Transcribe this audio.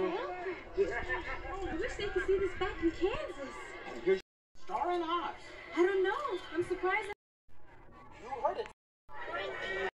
I wish they could see this back in Kansas. And here's starring